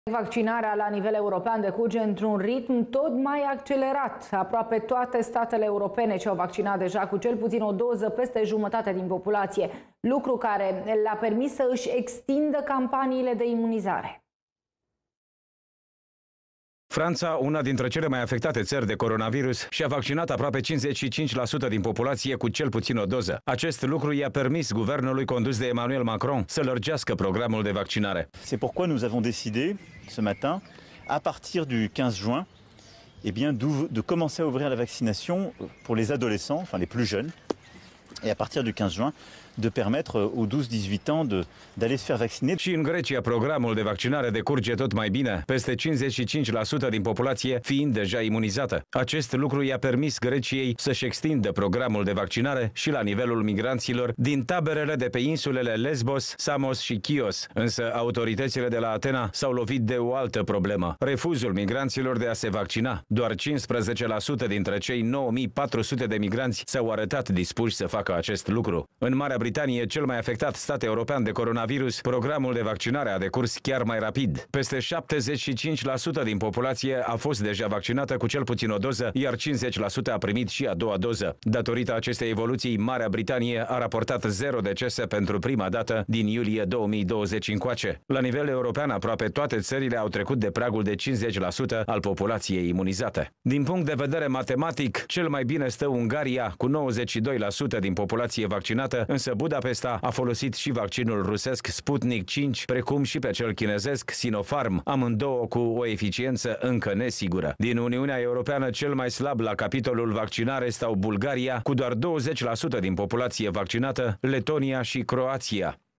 Vaccinarea la nivel european decurge într-un ritm tot mai accelerat. Aproape toate statele europene ce au vaccinat deja cu cel puțin o doză peste jumătate din populație, lucru care le-a permis să își extindă campaniile de imunizare. Franța, una dintre cele mai afectate țări de coronavirus, și-a vaccinat aproape 55% din populație cu cel puțin o doză. Acest lucru i-a permis guvernului condus de Emmanuel Macron să lărgească programul de vaccinare. C'est pourquoi nous avons décidé ce matin, à partir du 15 juin, eh bien, de commencer à ouvrir la vaccination pour les adolescents, enfin les plus jeunes, et à partir du 15 juin, de permettre aux 12-18 ans d'aller se faire vacciner. Și în Grecia, programul de vaccinare decurge tot mai bine, peste 55% din populație fiind deja imunizată. Acest lucru i-a permis Greciei să-și extindă programul de vaccinare și la nivelul migranților din taberele de pe insulele Lesbos, Samos și Chios. Însă autoritățile de la Atena s-au lovit de o altă problemă: refuzul migranților de a se vaccina. Doar 15% dintre cei 9400 de migranți s-au arătat dispuși să facă acest lucru. În Marea Britanie, cel mai afectat stat european de coronavirus, programul de vaccinare a decurs chiar mai rapid. Peste 75% din populație a fost deja vaccinată cu cel puțin o doză, iar 50% a primit și a doua doză. Datorită acestei evoluții, Marea Britanie a raportat 0 decese pentru prima dată din iulie 2020 încoace. La nivel european, aproape toate țările au trecut de pragul de 50% al populației imunizate. Din punct de vedere matematic, cel mai bine stă Ungaria, cu 92% din populație vaccinată, însă Budapesta a folosit și vaccinul rusesc Sputnik 5, precum și pe cel chinezesc Sinopharm, amândouă cu o eficiență încă nesigură. Din Uniunea Europeană, cel mai slab la capitolul vaccinare stau Bulgaria, cu doar 20% din populație vaccinată, Letonia și Croația.